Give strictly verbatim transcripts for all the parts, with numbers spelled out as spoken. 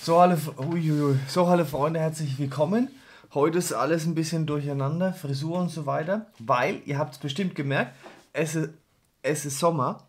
So, alle, uiuiui. So, alle Freunde, herzlich willkommen. Heute ist alles ein bisschen durcheinander, Frisur und so weiter, weil, ihr habt es bestimmt gemerkt, es ist, es ist Sommer.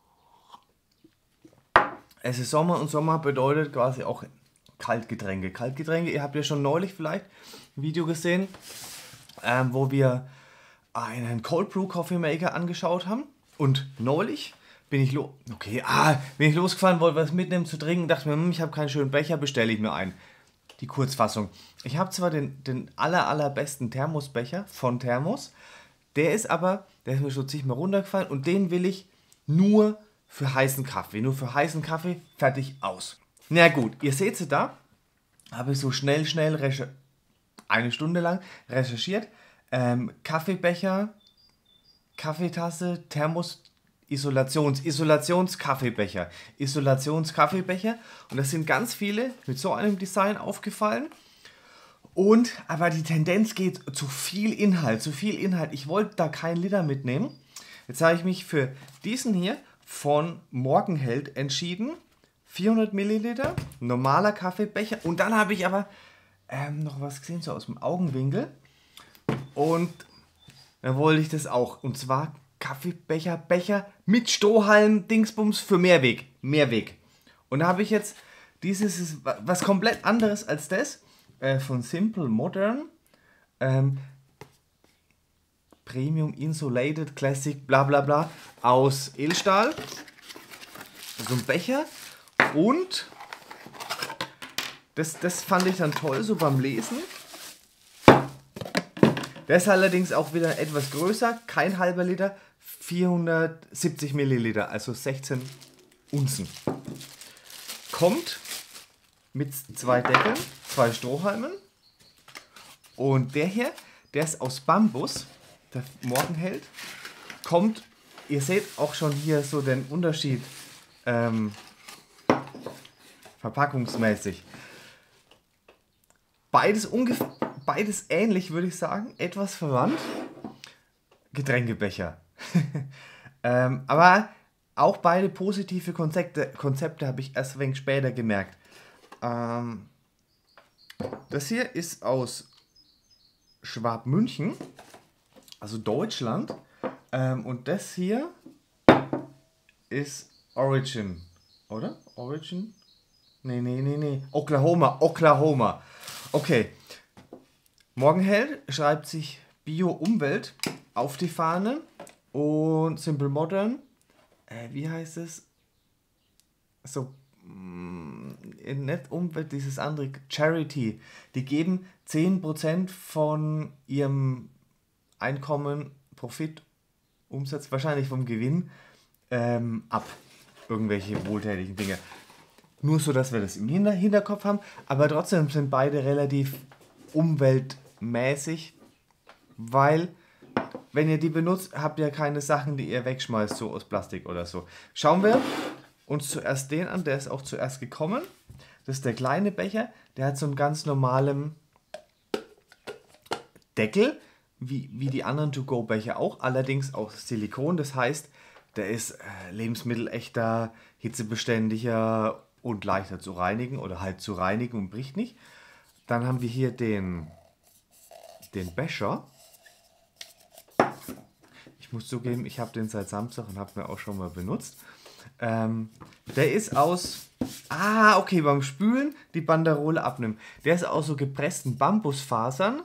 Es ist Sommer und Sommer bedeutet quasi auch Kaltgetränke. Kaltgetränke, ihr habt ja schon neulich vielleicht ein Video gesehen, ähm, wo wir einen Cold Brew Coffee Maker angeschaut haben. Und neulich bin ich, lo okay, ah, bin ich losgefahren, wollte was mitnehmen zu trinken, dachte mir, hm, ich habe keinen schönen Becher, bestelle ich mir einen. Die Kurzfassung. Ich habe zwar den, den aller, allerbesten Thermosbecher von Thermos, der ist aber, der ist mir schon zigmal runtergefallen und den will ich nur für heißen Kaffee. Nur für heißen Kaffee, fertig, aus. Na gut, ihr seht sie da, habe ich so schnell, schnell, eine Stunde lang recherchiert. Ähm, Kaffeebecher, Kaffeetasse, Thermos, Isolations, Isolationskaffeebecher, Isolationskaffeebecher und das sind ganz viele mit so einem Design aufgefallen und aber die Tendenz geht zu viel Inhalt, zu viel Inhalt. Ich wollte da keinen Liter mitnehmen. Jetzt habe ich mich für diesen hier von Morgenheld entschieden, vierhundert Milliliter, normaler Kaffeebecher und dann habe ich aber ähm, noch was gesehen, so aus dem Augenwinkel und dann wollte ich das auch und zwar Kaffeebecher, Becher mit Strohhalm, Dingsbums für Mehrweg. Mehrweg. Und da habe ich jetzt dieses, was komplett anderes als das, äh, von Simple Modern, ähm, Premium Insulated Classic, bla bla bla, aus Edelstahl. So ein Becher. Und das, das fand ich dann toll, so beim Lesen. Der ist allerdings auch wieder etwas größer, kein halber Liter, vierhundertsiebzig Milliliter, also sechzehn Unzen. Kommt mit zwei Deckeln, zwei Strohhalmen. Und der hier, der ist aus Bambus, der Morgenheld. Kommt, ihr seht auch schon hier so den Unterschied ähm, verpackungsmäßig. Beides ungefähr, beides ähnlich, würde ich sagen, etwas verwandt. Getränkebecher. ähm, aber auch beide positive Konzepte, Konzepte habe ich erst ein wenig später gemerkt. Ähm, das hier ist aus Schwabmünchen, also Deutschland. Ähm, und das hier ist Origin, oder? Origin? Nee, nee, nee, nee. Oklahoma, Oklahoma. Okay. Morgenheld schreibt sich Bio-Umwelt auf die Fahne und Simple Modern, äh, wie heißt es? So, mh, nicht Umwelt, dieses andere, Charity. Die geben zehn Prozent von ihrem Einkommen, Profit, Umsatz, wahrscheinlich vom Gewinn, ähm, ab. Irgendwelche wohltätigen Dinge. Nur so, dass wir das im Hinter Hinterkopf haben, aber trotzdem sind beide relativ umweltmäßig, weil wenn ihr die benutzt, habt ihr keine Sachen, die ihr wegschmeißt, so aus Plastik oder so. Schauen wir uns zuerst den an, der ist auch zuerst gekommen. Das ist der kleine Becher, der hat so einen ganz normalen Deckel, wie, wie die anderen To-Go-Becher auch, allerdings aus Silikon. Das heißt, der ist äh, lebensmittelechter, hitzebeständiger und leichter zu reinigen oder halt zu reinigen und bricht nicht. Dann haben wir hier den, den Becher. Ich muss zugeben, ich habe den seit Samstag und habe mir auch schon mal benutzt. Ähm, der ist aus, ah, okay, beim Spülen die Banderole abnehmen. Der ist aus so gepressten Bambusfasern,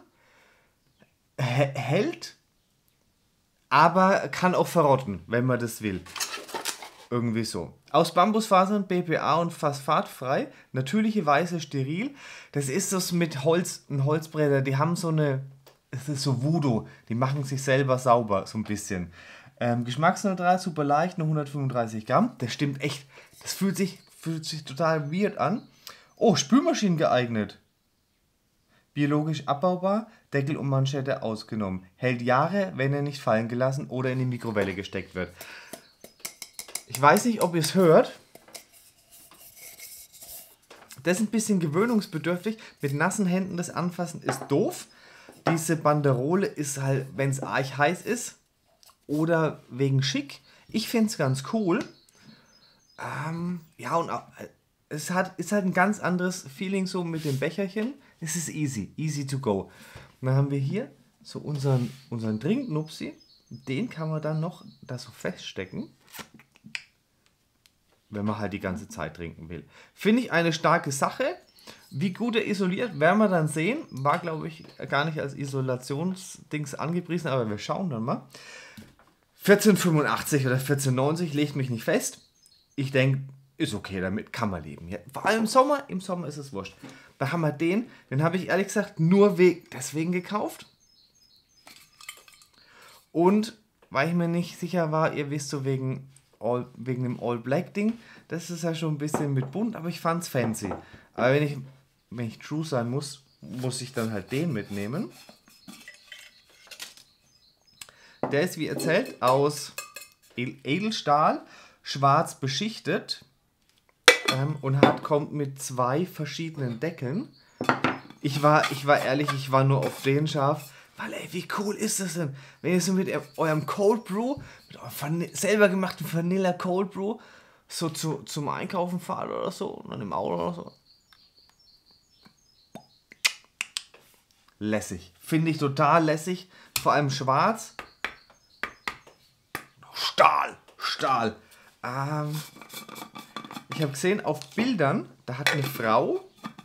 hält, aber kann auch verrotten, wenn man das will. Irgendwie so. Aus Bambusfasern, B P A und phosphatfrei, natürliche Weise steril. Das ist das mit Holz, ein Holzbretter, die haben so eine, es ist so Voodoo, die machen sich selber sauber, so ein bisschen. Ähm, geschmacksneutral, super leicht, nur hundertfünfunddreißig Gramm. Das stimmt echt, das fühlt sich, fühlt sich total weird an. Oh, Spülmaschinen geeignet. Biologisch abbaubar, Deckel und Manschette ausgenommen. Hält Jahre, wenn er nicht fallen gelassen oder in die Mikrowelle gesteckt wird. Ich weiß nicht, ob ihr es hört. Das ist ein bisschen gewöhnungsbedürftig. Mit nassen Händen das Anfassen ist doof. Diese Banderole ist halt, wenn es arg heiß ist oder wegen schick. Ich finde es ganz cool. Ähm, ja, und auch, es hat, ist halt ein ganz anderes Feeling so mit dem Becherchen. Es ist easy, easy to go. Und dann haben wir hier so unseren, unseren Trinknupsi. Den kann man dann noch da so feststecken, wenn man halt die ganze Zeit trinken will. Finde ich eine starke Sache. Wie gut er isoliert, werden wir dann sehen. War, glaube ich, gar nicht als Isolationsdings angepriesen, aber wir schauen dann mal. vierzehnhundertfünfundachtzig oder vierzehnhundertneunzig, legt mich nicht fest. Ich denke, ist okay, damit kann man leben. Ja, vor allem im Sommer, im Sommer ist es wurscht. Da haben wir den, den habe ich ehrlich gesagt nur deswegen gekauft. Und weil ich mir nicht sicher war, ihr wisst so wegen, All, wegen dem All-Black-Ding, das ist ja schon ein bisschen mit bunt, aber ich fand's fancy. Aber wenn ich, wenn ich true sein muss, muss ich dann halt den mitnehmen. Der ist, wie erzählt, aus Edelstahl, schwarz beschichtet ähm, und hat, kommt mit zwei verschiedenen Deckeln. Ich war, ich war ehrlich, ich war nur auf den scharf, weil ey, wie cool ist das denn, wenn ihr so mit eurem Cold Brew, mit eurem selber gemachten Vanilla Cold Brew, so zu, zum Einkaufen fahrt oder so, und dann im Auto oder so. Lässig. Finde ich total lässig. Vor allem schwarz. Stahl. Stahl. Ähm, ich habe gesehen auf Bildern, da hat eine Frau,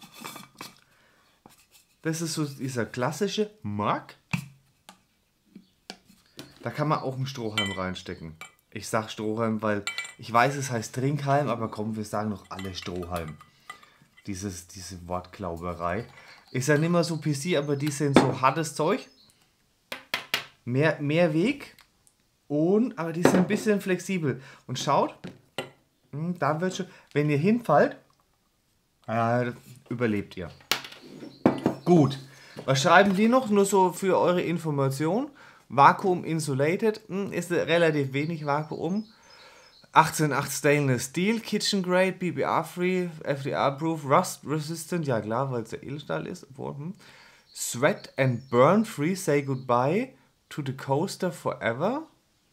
das ist so dieser klassische Mark. Da kann man auch einen Strohhalm reinstecken. Ich sag Strohhalm, weil ich weiß, es heißt Trinkhalm, aber komm, wir sagen noch alle Strohhalm. Dieses, diese Wortklauberei. Ist ja nicht mehr so P C, aber die sind so hartes Zeug. Mehr, mehr Weg. Und, aber die sind ein bisschen flexibel. Und schaut, da wird schon, wenn ihr hinfallt, äh, überlebt ihr. Gut. Was schreiben die noch? Nur so für eure Information. Vakuum insulated, ist relativ wenig Vakuum. achtzehn Komma acht Stainless Steel, Kitchen Grade, B B R-free, F D R-proof, Rust resistant, ja klar, weil es ja Edelstahl ist. Hm. Sweat and burn free, say goodbye to the coaster forever.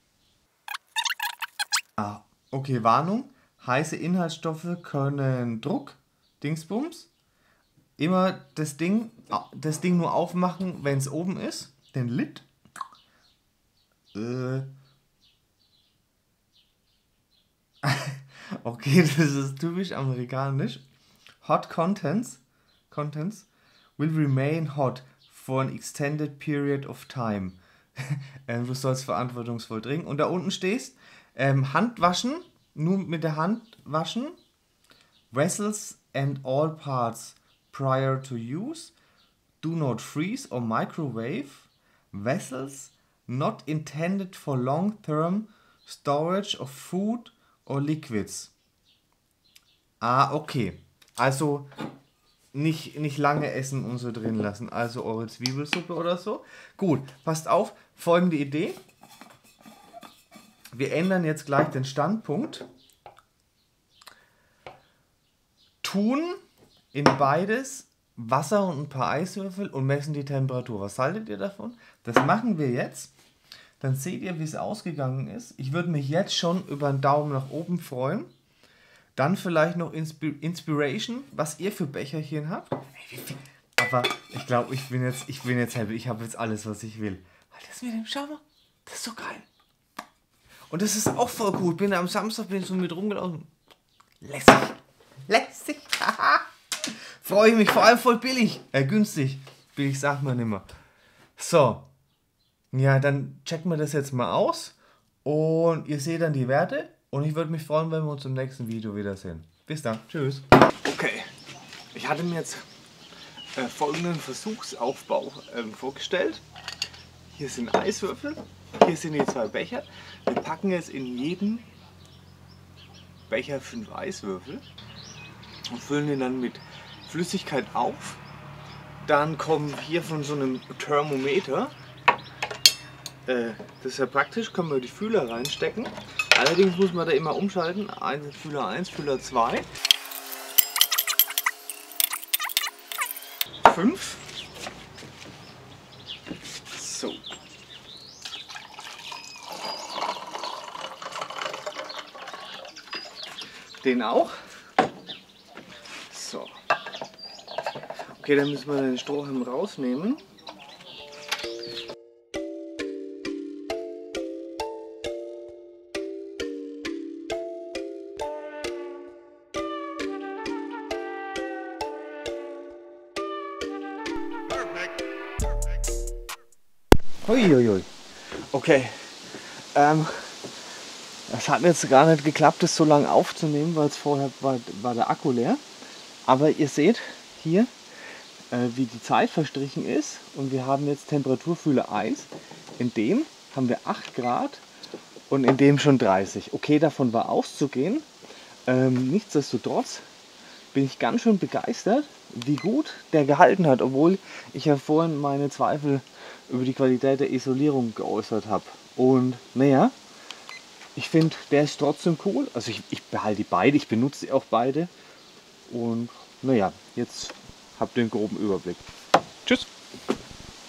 Ah, okay, Warnung. Heiße Inhaltsstoffe können Druck, Dingsbums. Immer das Ding, das Ding nur aufmachen, wenn es oben ist. Den Lid. Äh. Okay, das ist typisch amerikanisch. Hot contents, contents will remain hot for an extended period of time. Du sollst verantwortungsvoll trinken. Und da unten stehst, ähm, Hand waschen, nur mit der Hand waschen. Vessels and all parts prior to use. Do not freeze or microwave. Vessels not intended for long-term storage of food or liquids. Ah, okay. Also nicht, nicht lange essen und so drin lassen. Also eure Zwiebelsuppe oder so. Gut, passt auf. Folgende Idee. Wir ändern jetzt gleich den Standpunkt. Tun in beides Wasser und ein paar Eiswürfel und messen die Temperatur. Was haltet ihr davon? Das machen wir jetzt. Dann seht ihr, wie es ausgegangen ist. Ich würde mich jetzt schon über einen Daumen nach oben freuen. Dann vielleicht noch Insp- Inspiration, was ihr für Becherchen habt. Aber ich glaube, ich bin jetzt, ich bin jetzt happy. Ich habe jetzt alles, was ich will. Das mit dem, schau mal, das ist so geil. Und das ist auch voll gut. Bin am Samstag bin ich so mit rumgelaufen. Lässig. Lässig. Freue ich mich. Vor allem voll billig. Äh, günstig. Billig sagt man immer. So. Ja, dann checken wir das jetzt mal aus. Und ihr seht dann die Werte. Und ich würde mich freuen, wenn wir uns im nächsten Video wiedersehen. Bis dann. Tschüss. Okay. Ich hatte mir jetzt äh, folgenden Versuchsaufbau äh, vorgestellt. Hier sind Eiswürfel. Hier sind die zwei Becher. Wir packen jetzt in jeden Becher fünf Eiswürfel und füllen den dann mit Flüssigkeit auf. Dann kommen hier von so einem Thermometer. Äh, das ist ja praktisch, können wir die Fühler reinstecken. Allerdings muss man da immer umschalten. Eins, Fühler eins, Fühler zwei. fünf. So. Den auch. Okay, dann müssen wir den Strohhalm rausnehmen. Uiuiui. Okay. Ähm, das hat jetzt gar nicht geklappt, das so lange aufzunehmen, weil es vorher war, war der Akku leer. Aber ihr seht hier, äh, wie die Zeit verstrichen ist. Und wir haben jetzt Temperaturfühler eins. In dem haben wir acht Grad und in dem schon dreißig. Okay, davon war auszugehen. Ähm, nichtsdestotrotz bin ich ganz schön begeistert, wie gut der gehalten hat, obwohl ich ja vorhin meine Zweifel über die Qualität der Isolierung geäußert habe. Und naja, ich finde, der ist trotzdem cool. Also ich, ich behalte die beide, ich benutze sie auch beide. Und naja, jetzt habt ihr einen groben Überblick. Tschüss!